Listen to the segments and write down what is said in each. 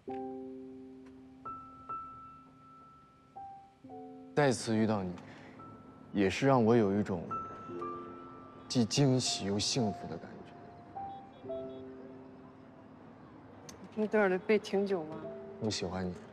再次遇到你，也是让我有一种既惊喜又幸福的感觉。 你等的背挺久吗？ 我喜欢你。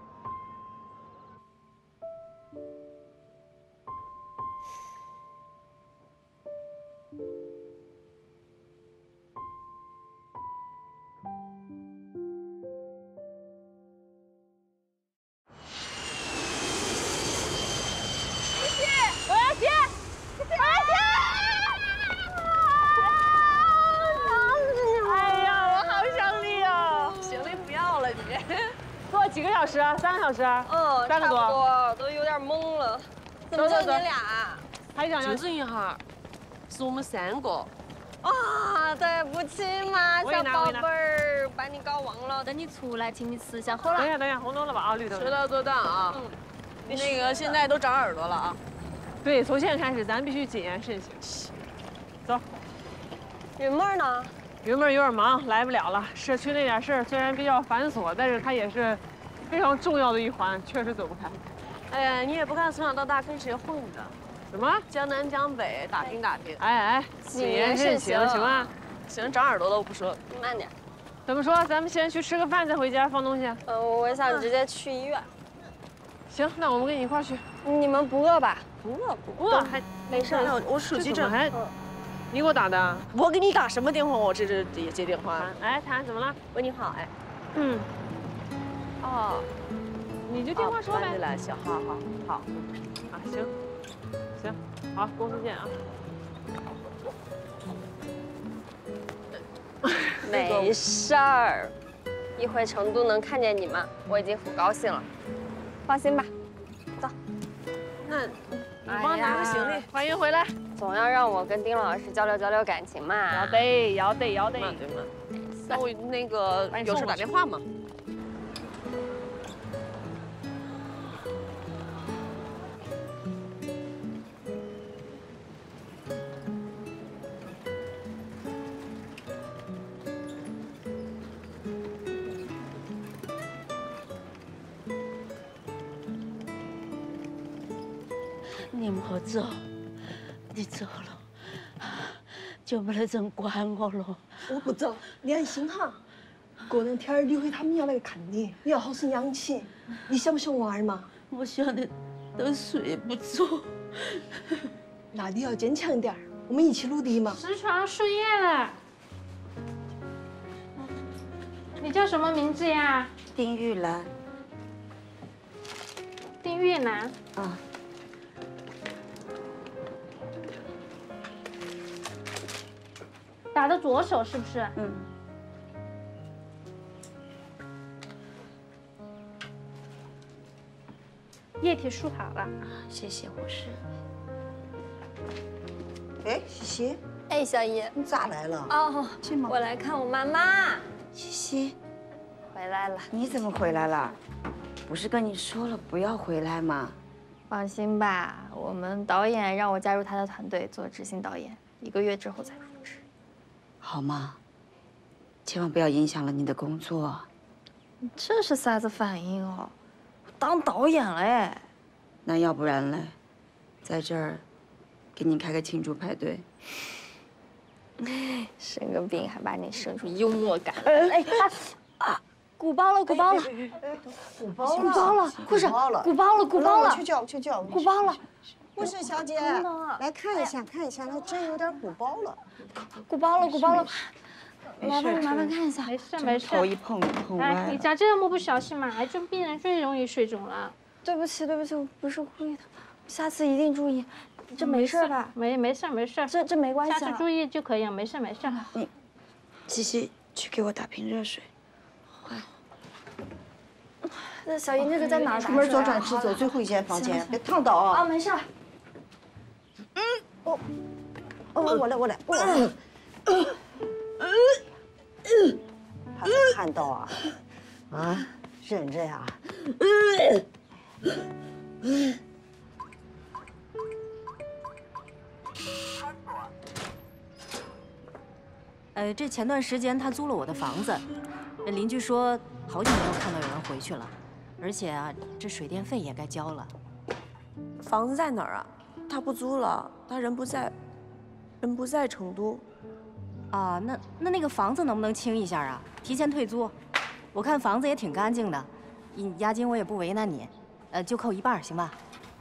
坐几个小时？3个小时？ 嗯 ，3个多。 差不多，都有点懵了。怎么就你俩？ 还想纠正一下，是我们3个。 啊，对不起嘛，小宝贝儿，把你搞忘了。 等你出来，请你吃小火了。 等一下，红灯了吧？啊，绿灯。 说到做到啊。那个现在都长耳朵了啊。 对，从现在开始，咱必须谨言慎行。走。 云妹呢？ 云妹有点忙，来不了了。社区那点事儿虽然比较繁琐，但是她也是非常重要的一环，确实走不开。 哎呀，你也不看从小到大跟谁混的？ 什么？ 江南江北，打听打听。 哎，谨言慎行，行吗？ 行，长耳朵了，我不说。 慢点。 怎么说？咱们先去吃个饭，再回家放东西。 我想直接去医院。 行，那我们跟你一块儿去。 你们不饿吧？ 不饿，不饿，还没事。 我手机这还，你给我打的？ 我给你打什么电话？我这也接电话。 哎，谈怎么了？ 喂，你好，哎。 哦，你就电话说呗。 来，行，好。 啊，行，好，公司见啊。 没事儿，一回成都能看见你们，我已经很高兴了。放心吧，走。 那你帮拿个行李， 欢迎回来。 总要让我跟丁老师交流感情嘛。 要得。 对吗？那我那个有事打电话嘛。 你莫走，你走了，就没得人管我了。 我不走，你安心哈。过两天李辉他们要来看你，你要好生养起。你想不想娃儿嘛？ 我想的都睡不着。 那你要坚强点儿，我们一起努力嘛。 石床树叶了。你叫什么名字呀？ 丁玉兰。 丁玉兰。 啊。 打的左手是不是？液体输好了， 谢谢护士。 哎，西西。 哎，小姨， 你咋来了？ 哦，我来看我妈妈。 西西， 回来了。 你怎么回来了？不是跟你说了不要回来吗？ 放心吧，我们导演让我加入他的团队做执行导演，1个月之后才入职。 好吗？千万不要影响了你的工作。 你这是啥子反应哦？我当导演了哎。 那要不然嘞，在这儿给你开个庆祝派对。 生个病还把你生出幽默感。 鼓包了，鼓包了， 鼓包了， 鼓包了，护士，鼓包了，鼓包了， 去叫， 鼓包了。 护士小姐，来看一下，那真有点鼓包了， 鼓包了，鼓包了。 麻烦看一下。 没事。 头一碰歪哎，你咋这么不小心嘛？癌症病人最容易水肿了。 对不起，我不是故意的，下次一定注意。这没事吧？ 没事。 这没关系。 下次注意就可以了，没事。 西西，去给我打瓶热水。 那小姨，那个在哪儿？ 出门左转直走最后一间房间，别烫到啊！ 啊，没事。 我来。他能看到啊？啊，忍着呀。 这前段时间他租了我的房子，那邻居说好久没有看到有人回去了，而且啊，这水电费也该交了。 房子在哪儿啊？他不租了，他人不在成都。 啊，那个房子能不能清一下啊？提前退租。我看房子也挺干净的，押金我也不为难你，就扣一半，行吧？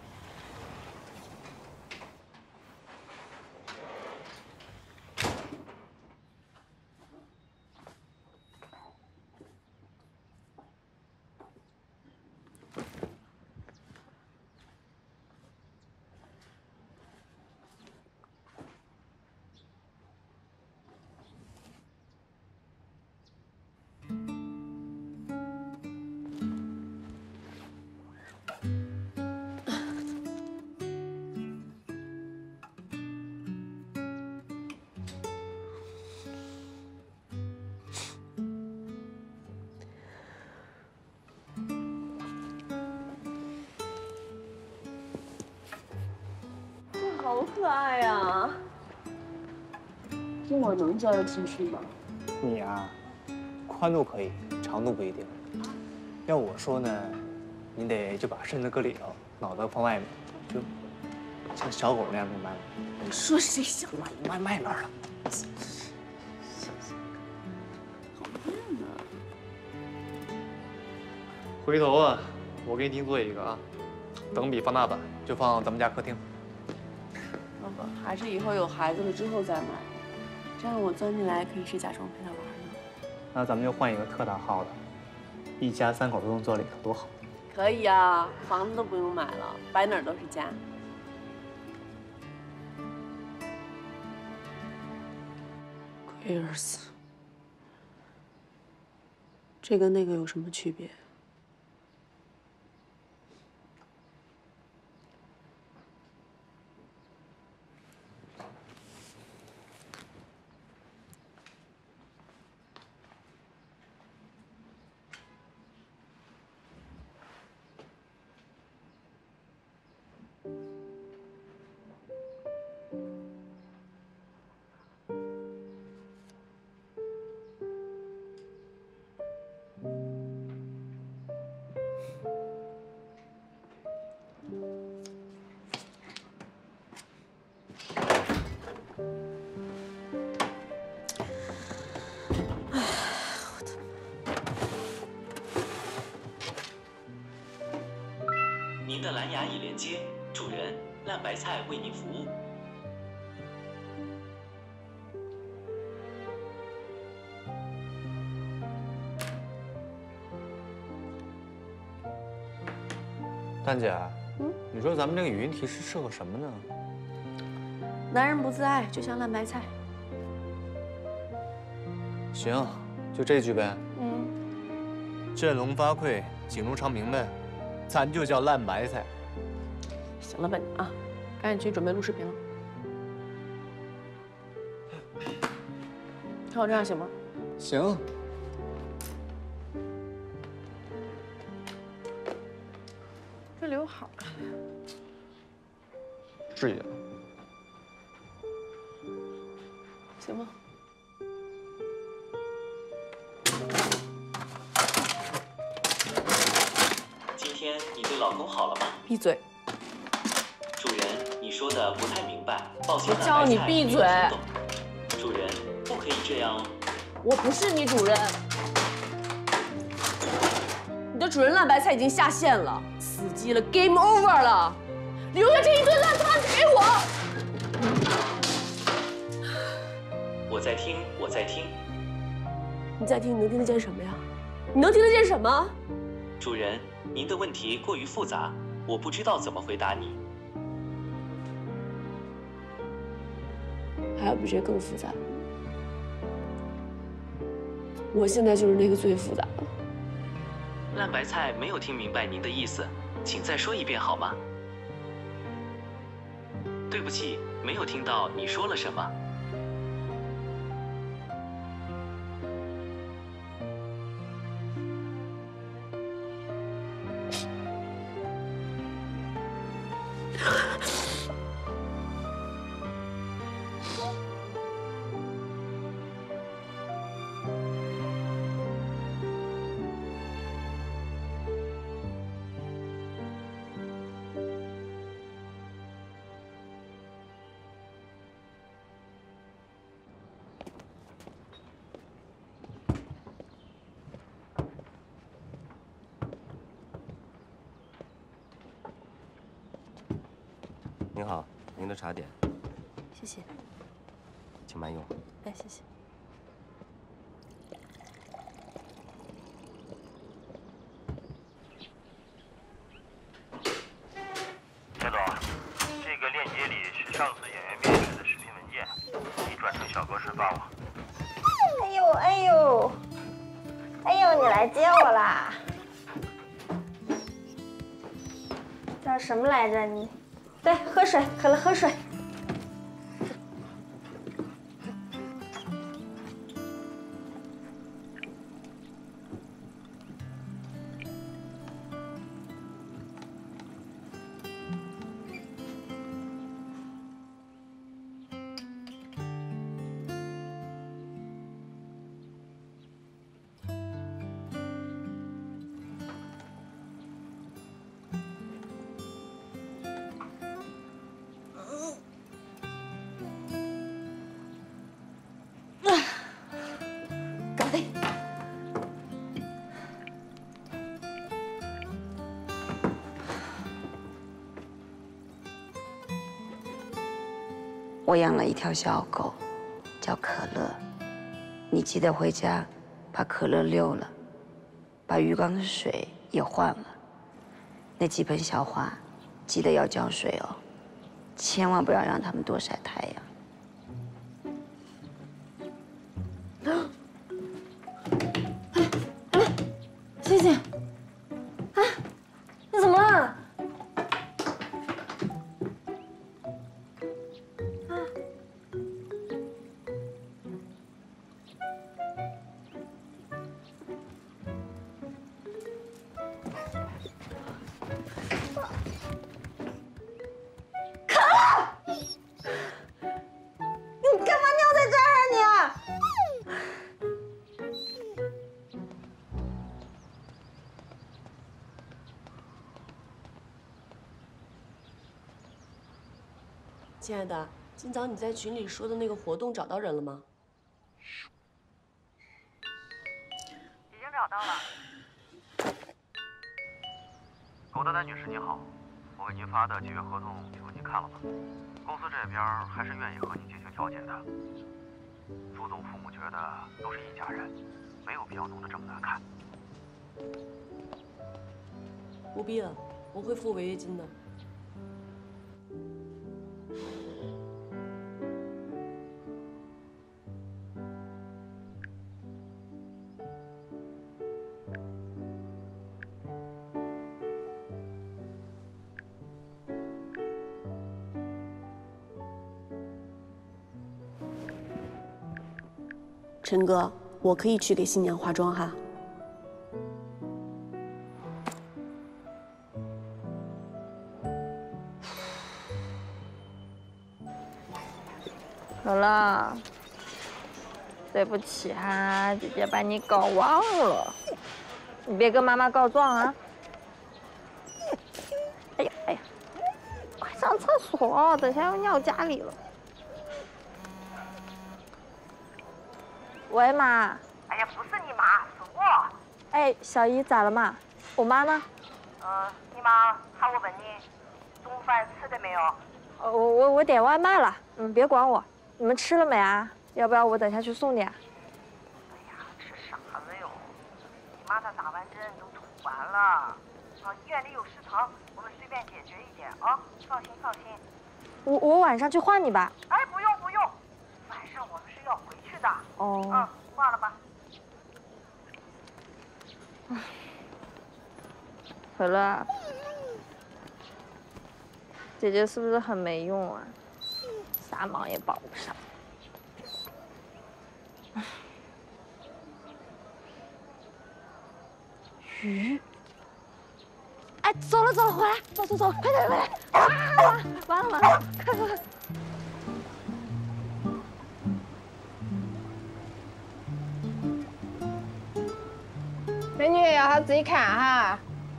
好可爱呀！ 这我能教得进去吗？ 你啊，宽度可以，长度不一定。要我说呢，你得就把身子搁里头，脑袋放外面，就像小狗那样，明白吗？ 你说谁想外面了。回头啊，我给你定做一个啊，等比放大版，就放咱们家客厅。 不，还是以后有孩子了之后再买，这样我钻进来可以是假装陪他玩呢。 那咱们就换一个特大号的，一家3口都能坐里头，多好。 可以啊，房子都不用买了，摆哪儿都是家。龟儿子，这跟那个有什么区别？ 您的蓝牙已连接，主人烂白菜为您服务。 丹姐，你说咱们这个语音提示适合什么呢？ 男人不自爱，就像烂白菜。 行，就这句呗。振聋发聩，景如长明白，咱就叫烂白菜。 行了吧你啊，赶紧去准备录视频了。看我这样行吗？ 行。 这刘海儿， 至于了。 行吗？ 今天你对老公好了吗？ 闭嘴！ 主人，你说的不太明白，抱歉。 我叫你闭嘴！ 主人，不可以这样哦。 我不是你主人，你的主人烂白菜已经下线了，死机了 ，game over 了，留下这一顿烂摊子给我。 我在听，我在听。 你在听，你能听得见什么呀？你能听得见什么？ 主人，您的问题过于复杂，我不知道怎么回答你。 还有比这更复杂？我现在就是那个最复杂的。 烂白菜没有听明白您的意思，请再说一遍好吗？对不起，没有听到你说了什么。 您的茶点。 谢谢。 请慢用。 哎，谢谢。 田总，这个链接里是上次演员面试的视频文件，你转成小格式发我。 哎呦哎呦，哎呦，你来接我啦？叫什么来着你？对，喝水，渴了喝水。 我养了一条小狗，叫可乐。你记得回家把可乐遛了，把鱼缸的水也换了。那几盆小花，记得要浇水哦，千万不要让它们多晒太阳。 星星，啊，你怎么了？ 亲爱的，今早你在群里说的那个活动找到人了吗？ 已经找到了。苟德丹女士您好，我为您发的契约合同，请问您看了吗？公司这边还是愿意和您进行调解的。朱总父母觉得都是一家人，没有必要弄得这么难看。 不必了，我会付违约金的。陈哥，我可以去给新娘化妆哈。 可乐，对不起哈，姐姐把你搞忘了，你别跟妈妈告状啊。哎呀哎呀，快上厕所，等下要尿家里了。喂，妈。 哎呀，不是你妈，是我。 哎，小姨咋了嘛？我妈呢？ 你妈喊我问你，中午饭吃的没有？ 我点外卖了，别管我。你们吃了没啊？要不要我等下去送你啊？ 哎呀，吃啥子哟？你妈她打完针都吐完了，医院里有食堂，我们随便解决一点啊，放心放心。 我晚上去换你吧。 哎，不用不用，晚上我们是要回去的。 哦。 挂了吧。 可乐，姐姐是不是很没用啊？啥忙也帮不上。鱼。哎，走了走了，回来，走走走，快点快点！啊，完了完了，快快快！ 美女要好自己看哈。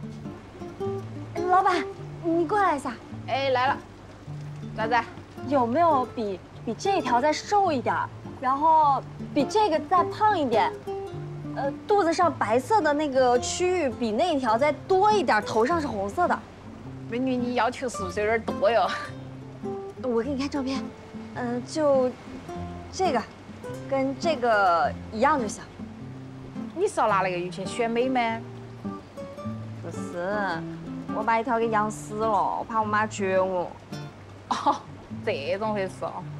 老板，你过来一下。 哎，来了。咋子？ 有没有比这条再瘦一点，然后比这个再胖一点？肚子上白色的那个区域比那条再多一点，头上是红色的。 美女，你要求是不是有点多哟？ 我给你看照片，就这个，跟这个一样就行。 你少拿那个鱼去选美吗？ 不是，我把一条给养死了，我怕我妈撅我。 哦，这种回事哦。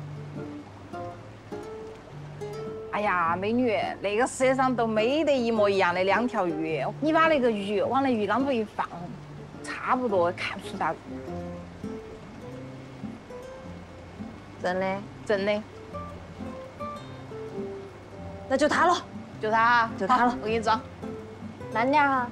哎呀，美女，那个世界上都没得一模一样的2条鱼，你把那个鱼往那鱼缸头一放，差不多看不出大。 真的？ 真的。 那就它了， 就它， 就它了， 我给你装。 慢点哈。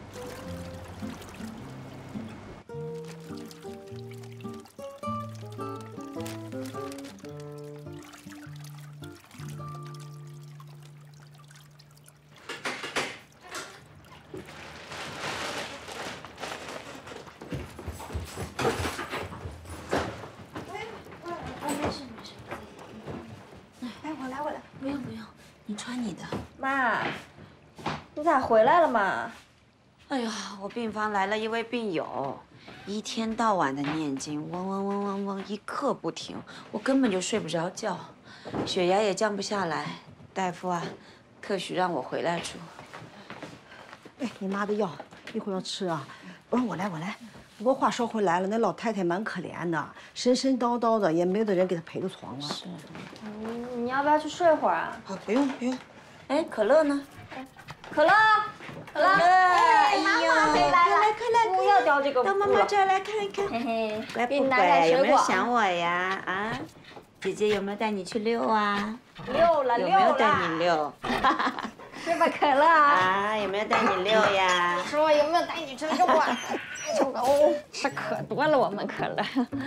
你穿你的。 妈，你咋回来了嘛？ 哎呀，我病房来了一位病友，一天到晚的念经，嗡嗡嗡嗡嗡，一刻不停，我根本就睡不着觉，血压也降不下来。大夫啊，特许让我回来住。 哎，你妈的药一会儿要吃啊。我说我来。不过话说回来了，那老太太蛮可怜的，神神叨叨的，也没有人给她陪着床啊。 是。 你要不要去睡会儿啊？ 不用。哎，可乐呢？ 可乐。哎，妈妈回来了， 快来， 不要叼这个。 到妈妈这儿来看一看。 嘿嘿， 乖不给你拿点乖？有水果。 没有想我呀？啊，姐姐有没有带你去遛啊？ 遛了。 有没有带你遛？ 是吧，可乐啊，有没有带你遛呀？ 说有没有带你去遛啊？ 哦，吃可多了，我们可乐。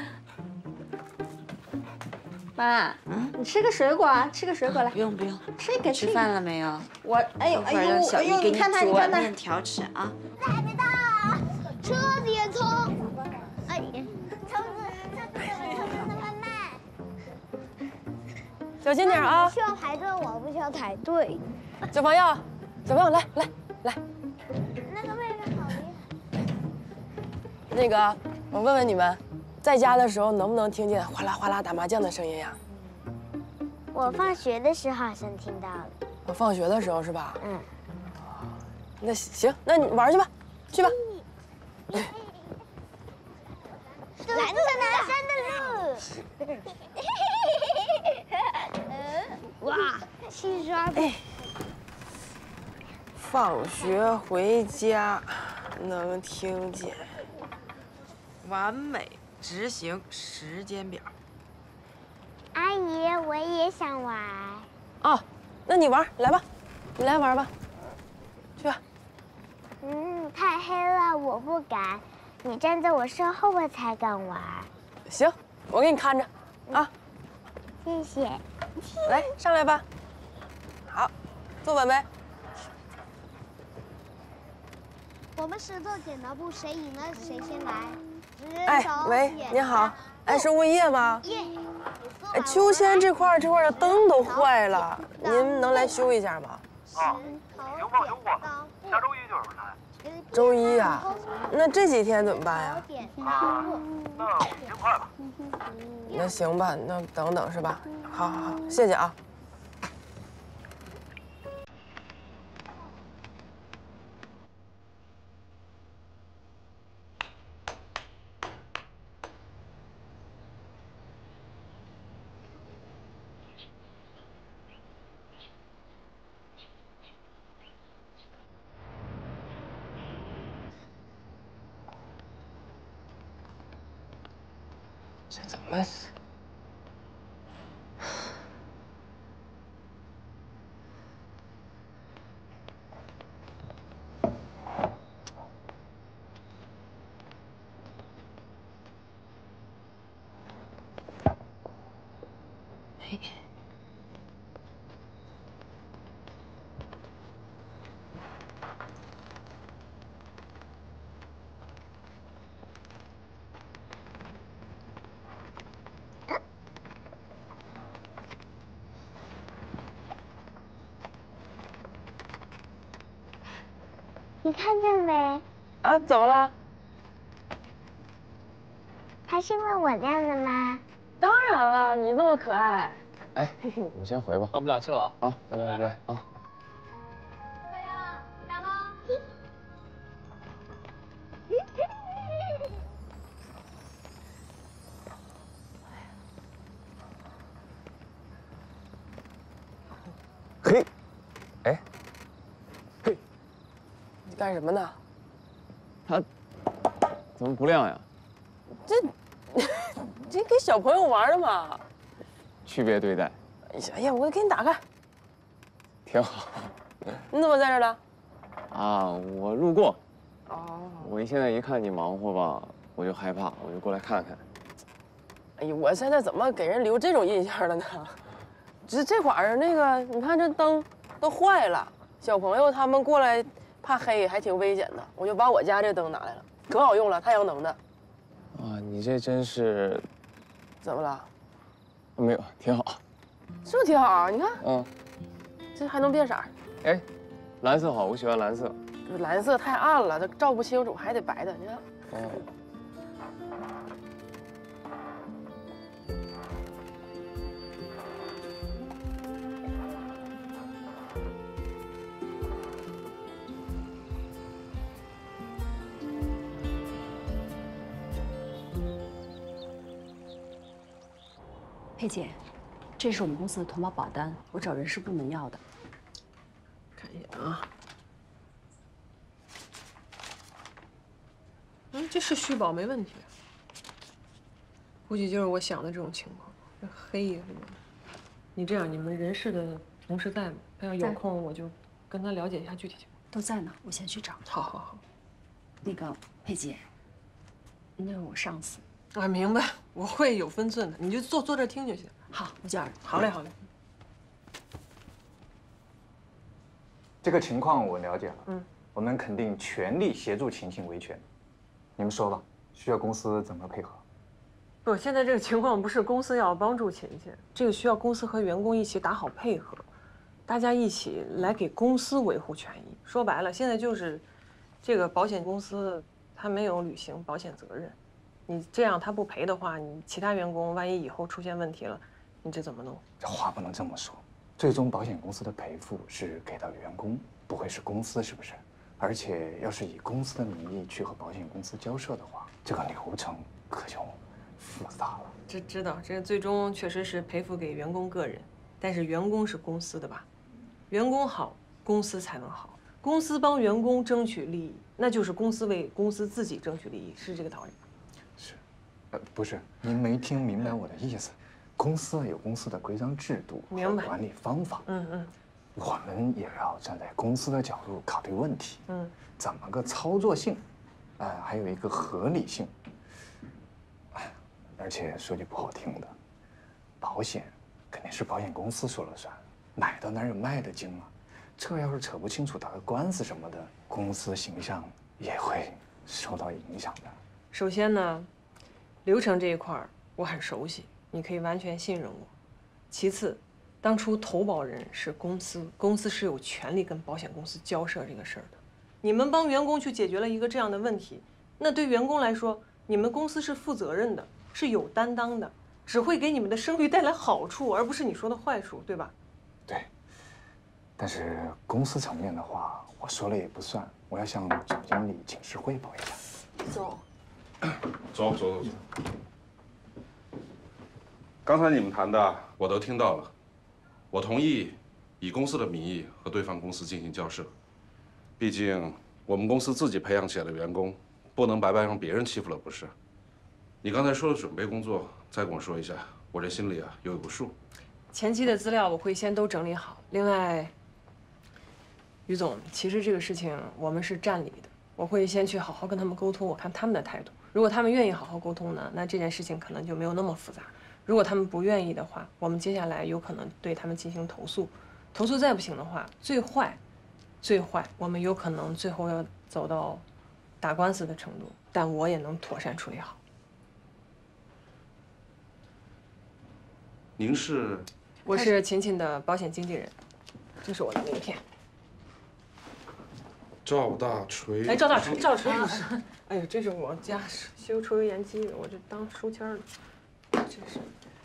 妈，你吃个水果啊，吃个水果来。 不用， 吃一个。 吃饭了没有？ 我，哎呦， 让小姨给你看煮碗面条吃啊。 还没到，车子也冲。哎，车子那么慢。 小心点啊！ 需要排队，我不需要排队。 小朋友，来。 那个妹妹好厉害。 那个，我问问你们，在家的时候能不能听见哗啦哗啦打麻将的声音呀？ 我放学的时候好像听到了。 我放学的时候是吧？ 嗯。 那行，那你玩去吧，去吧。 蓝色男生的路。哇，戏刷笔。 放学回家能听见。 完美执行时间表。 阿姨，我也想玩。 哦，那你玩，来吧，你来玩吧，去吧。 太黑了，我不敢。你站在我身后，我才敢玩。 行，我给你看着，啊。 谢谢。 来，上来吧。好，坐稳呗。 我们石头剪刀布，谁赢了谁先来。 哎，喂，您好，哎，是物业吗？哎，秋千这块的灯都坏了，您能来修一下吗？ 啊，行吧，下周一就有人来。 周一啊，那这几天怎么办呀？ 啊，那5千块吧。 那行吧，那等等是吧？好，谢谢啊。这怎么？ 你看见没？ 啊，怎么了？ 他是因为我亮的吗？ 当然了，你那么可爱。 哎，我们先回吧。 我们俩去了啊，拜拜拜拜啊。嘿，哎，嘿， 你干什么呢？ 它怎么不亮呀？ 这给小朋友玩的嘛。 区别对待。 哎呀，我给你打开。 挺好。 你怎么在这儿呢？ 啊，我路过。 哦。 我现在一看你忙活吧，我就害怕，我就过来看看。 哎呀，我现在怎么给人留这种印象了呢？这块儿那个，你看这灯都坏了，小朋友他们过来怕黑，还挺危险的。我就把我家这灯拿来了，可好用了，太阳能的。 啊，你这真是…… 怎么了？ 没有，挺好。 是不是挺好？你看， 嗯， 这还能变色。 哎，蓝色好，我喜欢蓝色。 蓝色太暗了，它照不清楚，还得白的。你看。 哦。 佩姐，这是我们公司的同保保单，我找人事部门要的。 看一眼啊。这是续保没问题。估计就是我想的这种情况，这黑也是。你这样，你们人事的同事在吗？他要有空，我就跟他了解一下具体情况。 都在呢，我先去找。 好好好。 那个佩姐，那是我上司。 啊，明白，我会有分寸的，你就坐这听就行。 好，我叫。 好嘞，好嘞。 这个情况我了解了， 嗯， 我们肯定全力协助秦晴维权。你们说吧，需要公司怎么配合？ 不，现在这个情况不是公司要帮助秦晴，这个需要公司和员工一起打好配合，大家一起来给公司维护权益。说白了，现在就是这个保险公司他没有履行保险责任。你这样他不赔的话，你其他员工万一以后出现问题了，你这怎么弄？ 这话不能这么说，最终保险公司的赔付是给到员工，不会是公司，是不是？而且要是以公司的名义去和保险公司交涉的话，这个流程可就复杂了。 知道，这最终确实是赔付给员工个人，但是员工是公司的吧？员工好，公司才能好。公司帮员工争取利益，那就是公司为公司自己争取利益，是这个道理。 不是，您没听明白我的意思。公司有公司的规章制度和管理方法。我们也要站在公司的角度考虑问题。怎么个操作性？还有一个合理性。而且说句不好听的，保险肯定是保险公司说了算，买到哪有卖的精啊？这要是扯不清楚打个官司什么的，公司形象也会受到影响的。 首先呢，流程这一块我很熟悉，你可以完全信任我。其次，当初投保人是公司，公司是有权利跟保险公司交涉这个事儿的。你们帮员工去解决了一个这样的问题，那对员工来说，你们公司是负责任的，是有担当的，只会给你们的声誉带来好处，而不是你说的坏处，对吧？ 对。但是公司层面的话，我说了也不算，我要向总经理请示汇报一下。 走。 走。刚才你们谈的我都听到了，我同意以公司的名义和对方公司进行交涉。毕竟我们公司自己培养起来的员工，不能白白让别人欺负了，不是？你刚才说的准备工作，再跟我说一下，我这心里有个数。 前期的资料我会先都整理好。另外，于总，其实这个事情我们是占理的，我会先去好好跟他们沟通，我看他们的态度。如果他们愿意好好沟通呢，那这件事情可能就没有那么复杂。如果他们不愿意的话，我们接下来有可能对他们进行投诉。投诉再不行的话，最坏，我们有可能最后要走到打官司的程度，但我也能妥善处理好。 您是？ 我是秦秦的保险经纪人，这是我的名片。 赵大锤。 哎，赵大锤不是。哎呦，这是我家修抽油烟机的，我这当书签了。这是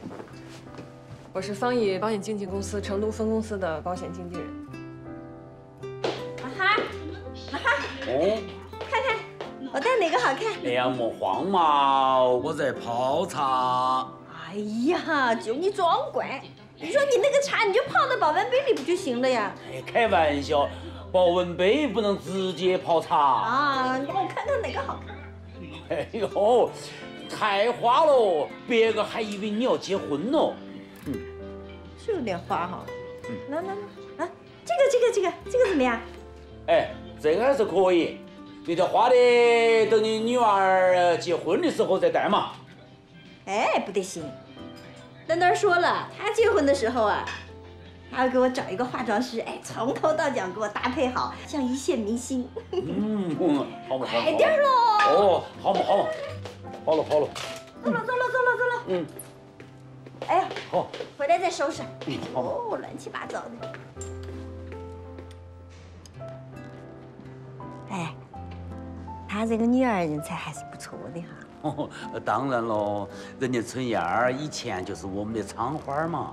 我是方毅保险经纪公司成都分公司的保险经纪人。 马哈， 哦， 看看我戴哪个好看？ 哎呀，莫慌嘛，我在泡茶。 哎呀，就你装乖！你说你那个茶，你就泡到保温杯里不就行了呀？ 哎，开玩笑，保温杯不能直接泡茶啊！你帮我看看哪个好看。 哎呦，太花了，别个还以为你要结婚呢。 是有点花哈。来，啊，这个怎么样？ 哎，这个还是可以。你这花的，等你女儿结婚的时候再戴嘛。 哎，不得行。丹丹说了，她结婚的时候啊，她要给我找一个化妆师，哎，从头到脚给我搭配好，像一线明星。 好嘛， 快点喽！ 哦，好嘛，好了。 走了。哎呀， 好， 回来再收拾。 好。 哦，乱七八糟的。哎，她这个女儿人才还是不错的哈。 哦，当然喽，人家春燕儿以前就是我们的厂花嘛。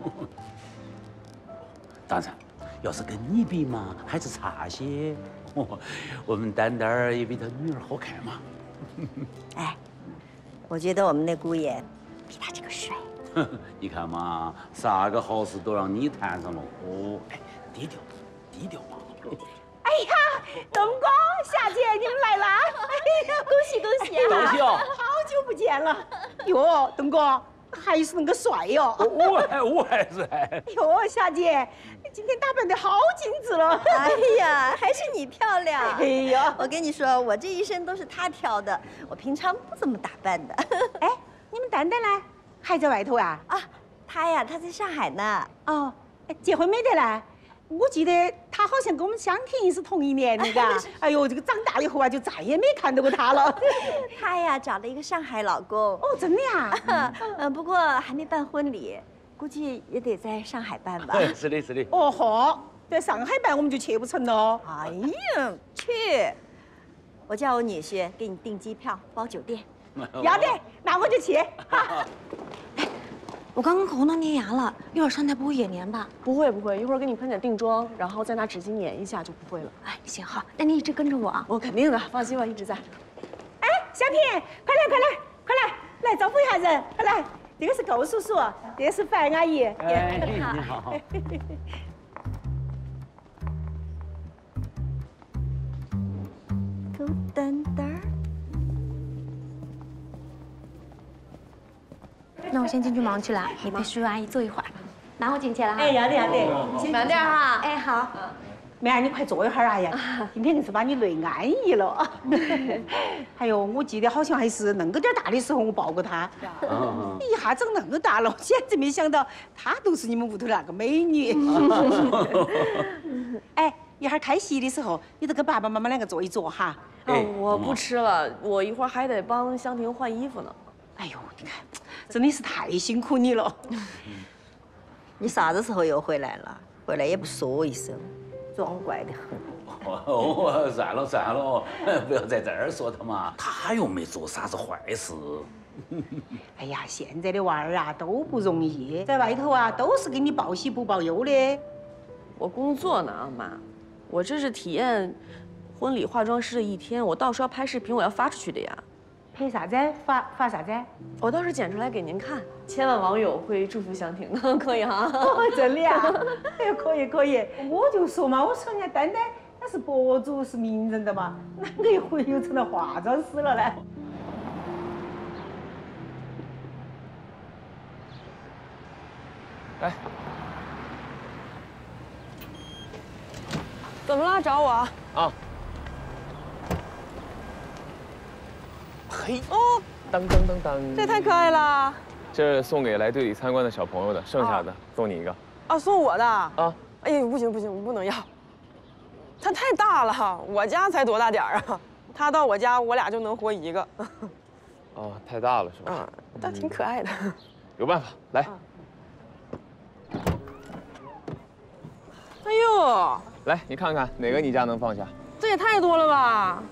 当然，要是跟你比嘛，还是差些。我们丹丹儿也比她女儿好看嘛。 哎，我觉得我们那姑爷比他这个帅。 你看嘛，啥个好事都让你摊上了。哦，哎，低调嘛。 哎呀，东哥、霞姐，你们来啦！哎呀，恭喜啊！ 高兴！ 好久不见了。哟，东哥还是那个帅哟。 我还帅。 哟，霞姐，你今天打扮得好精致了。 哎呀，还是你漂亮。 哎呀， 我跟你说，我这一身都是他挑的，我平常不怎么打扮的。 哎，你们丹丹呢？还在外头啊？ 啊，他在上海呢。 哦，结婚没得呢？我记得他好像跟我们香婷是同一年的，嘎。哎呦，这个长大了以后啊，就再也没看到过他了。 他呀，找了一个上海老公。 哦，真的呀？ 不过还没办婚礼，估计也得在上海办吧。 是的。 哦呵，在上海办我们就去不成了。 哎呀，去！我叫我女婿给你订机票、包酒店。 要得，那我就去。 我刚刚口红都粘牙了，一会儿上台不会也粘吧？ 不会，一会儿给你喷点定妆，然后再拿纸巾粘一下就不会了。 哎，行好，那你一直跟着我啊。 我肯定的，放心，我一直在。 哎，小婷，快来，来招呼一下人，快来。这个是寇叔叔，这个是樊阿姨。 哎，你好。 狗蛋蛋儿。 那我先进去忙去了，你陪叔叔阿姨坐一会儿。那我进去了哈。 哎，要得。 慢点哈。 哎，好。 妹儿，你快坐一会儿啊呀！今天硬是把你累安逸了。哎呦，我记得好像还是恁个点大的时候我抱过她。一下长那么大了，我简直没想到她都是你们屋头那个美女。哎，一会儿开席的时候，你就跟爸爸妈妈两个坐一坐哈。 哦，我不吃了，我一会儿还得帮香婷换衣服呢。 哎呦，你看，真的是太辛苦你了。 你啥子时候又回来了？回来也不说一声，装乖得很。 哦，算了，不要在这儿说他嘛，他又没做啥子坏事。 哎呀，现在的娃儿啊都不容易，在外头啊都是给你报喜不报忧的。 我工作呢，妈，我这是体验婚礼化妆师的一天，我到时候要拍视频，我要发出去的呀。 拍啥子？发啥子？ 我到时候剪出来给您看，千万网友会祝福香婷的，可以哈？ 真的呀？哎呦，可以，我就说嘛，我说人家丹丹那是博主，是名人的嘛，哪个一回又成了化妆师了呢？ 来， 怎么了？找我？ 啊。嘿，哦，当， 这太可爱了。 这是送给来队里参观的小朋友的，剩下的送你一个。 啊，送我的？ 啊。 哎呀，不行，我不能要。它太大了，我家才多大点儿啊？它到我家，我俩就能活一个。 哦，太大了是吧？ 但挺可爱的。 有办法，来。 哎呦！ 来，你看看哪个你家能放下？ 这也太多了吧？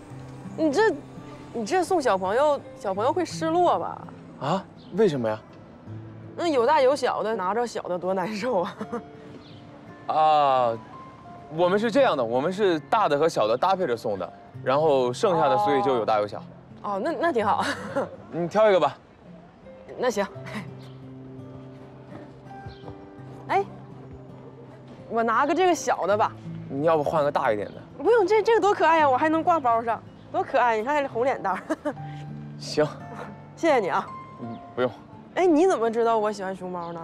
你这送小朋友会失落吧？ 啊？为什么呀？ 那有大有小的，拿着小的多难受啊！ 啊，我们是这样的，我们是大的和小的搭配着送的，然后剩下的所以就有大有小。 哦，那挺好。 你挑一个吧。 那行。哎，我拿个这个小的吧。 你要不换个大一点的？ 不用，这个多可爱呀，我还能挂包上，多可爱！你看这红脸蛋。 行， 谢谢你啊。 不用。 哎，你怎么知道我喜欢熊猫呢？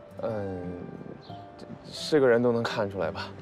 是个人都能看出来吧？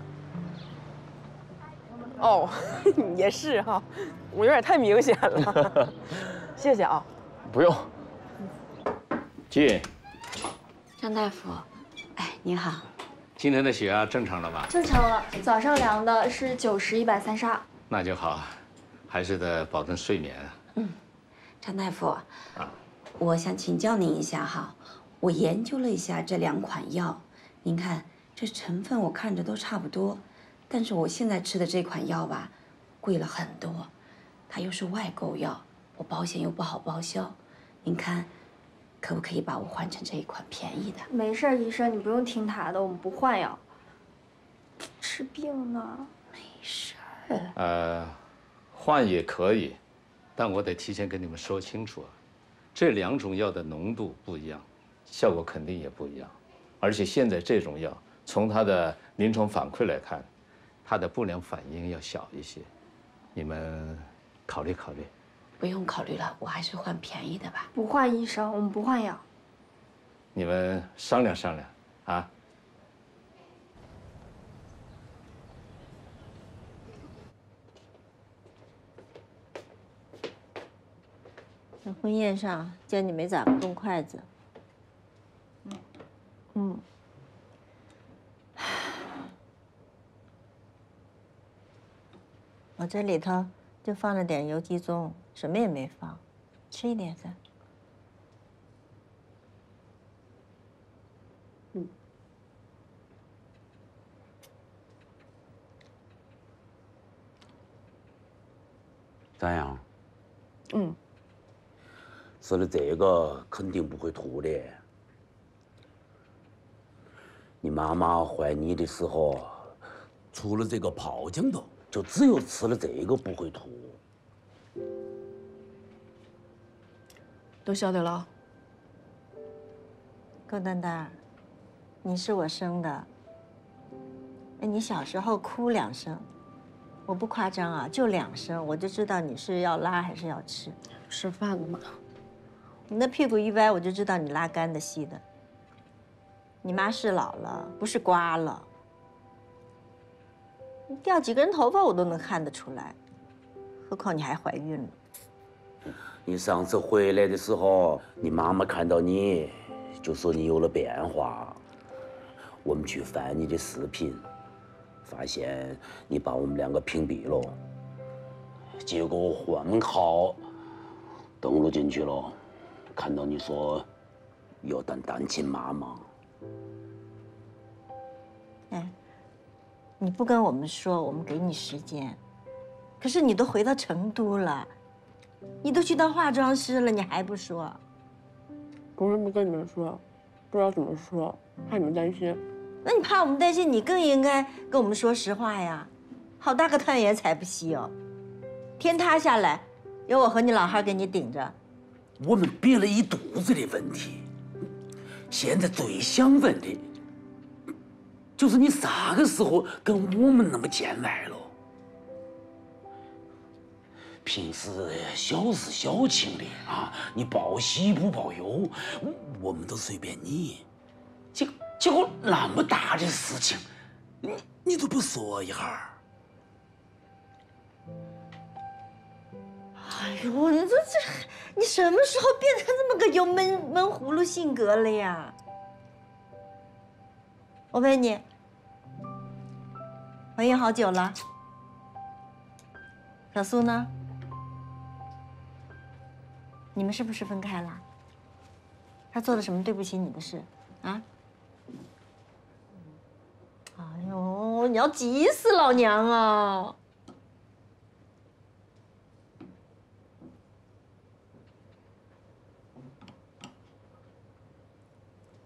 哦，也是哈，我有点太明显了。谢谢啊。 不用。 进。 张大夫，哎，你好。 今天的血压正常了吧？ 正常了，早上量的是90/132。 那就好，还是得保证睡眠啊。 张大夫，我想请教您一下哈，我研究了一下这2款药，您看这成分我看着都差不多，但是我现在吃的这款药吧，贵了很多，它又是外购药，我保险又不好报销，您看，可不可以把我换成这一款便宜的？ 没事，医生，你不用听他的，我们不换药。治病呢？ 没事。 换也可以，但我得提前跟你们说清楚啊，这2种药的浓度不一样，效果肯定也不一样。而且现在这种药，从它的临床反馈来看，它的不良反应要小一些，你们考虑考虑。 不用考虑了，我还是换便宜的吧。 不换，医生，我们不换药。 你们商量商量啊。 婚宴上见你没咋动筷子。我这里头就放了点油鸡枞，什么也没放，吃一点噻。 张扬。 嗯。 吃了这个肯定不会吐的。你妈妈怀你的时候，除了这个泡姜头，就只有吃了这个不会吐。 都晓得了。 高蛋蛋，你是我生的。哎，你小时候哭2声，我不夸张啊，就2声，我就知道你是要拉还是要吃。 吃饭的嘛。 你那屁股一歪，我就知道你拉干的稀的。你妈是老了，不是瓜了。你掉几根头发我都能看得出来，何况你还怀孕了。 你上次回来的时候，你妈妈看到你，就说你有了变化。我们去翻你的视频，发现你把我们2个屏蔽了。结果我混号登录进去了，看到你说要当单亲妈妈。 哎，你不跟我们说，我们给你时间。可是你都回到成都了，你都去当化妆师了，你还不说？ 不是不跟你们说，不知道怎么说，怕你们担心。 那你怕我们担心，你更应该跟我们说实话呀！好大个探员才不稀哦，天塌下来，有我和你老汉给你顶着。 我们憋了一肚子的问题，现在最想问的，就是你啥个时候跟我们那么见外了？平时小事小情的啊，你报喜不报忧，我们都随便你。结果那么大的事情，你都不说一下。 哎呦，你什么时候变成这么个有闷葫芦性格了呀？我问你，怀孕好久了？小苏呢？你们是不是分开了？他做了什么对不起你的事啊？哎呦，你要急死老娘啊！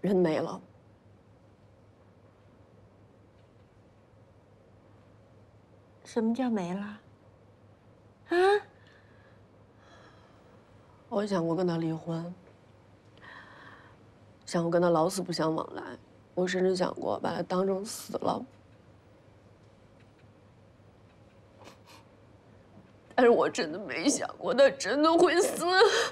人没了。 什么叫没了？啊？ 我想过跟他离婚，想过跟他老死不相往来，我甚至想过把他当成死了。但是我真的没想过他真的会死。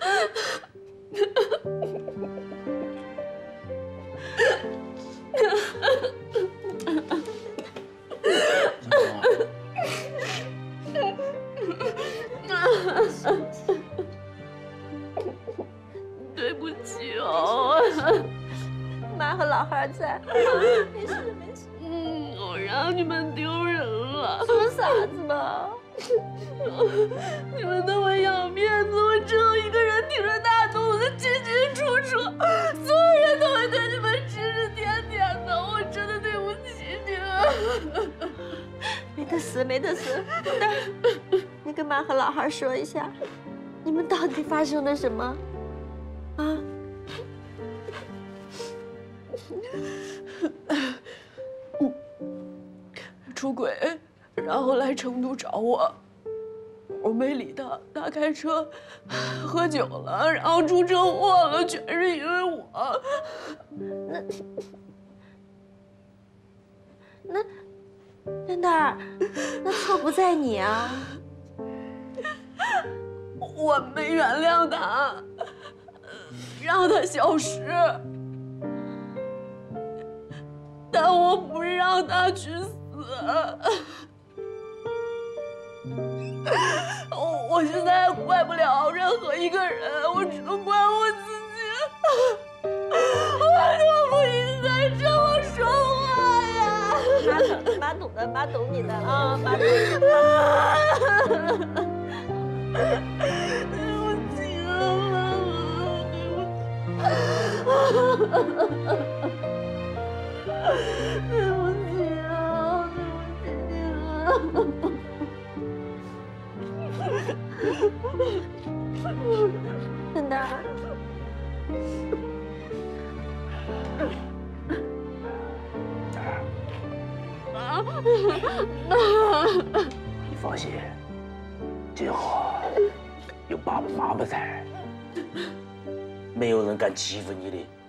对不起哦， 妈和老汉在。没事没事。 我让你们丢人了。 说啥子嘛？ 你们那么要面子，我只有一个人挺着大肚子进进出出，所有人都会对你们指指点点的，我真的对不起你们。 没得事，没得事。那，你跟妈和老汉说一下，你们到底发生了什么？啊？ 出轨，然后来成都找我，我没理他，他开车喝酒了，然后出车祸了，全是因为我。 那蛋儿，那错不在你啊。 我没原谅他，让他消失，但我不让他去死。我现在怪不了任何一个人，我只能怪我自己。我就不应该这么说话呀！ 妈懂的，妈懂你的啊，妈懂你的。 对不起啊，妈妈，对不起啊，对不起啊。 蛋蛋儿， 你放心，今后有爸爸妈妈在，没有人敢欺负你的。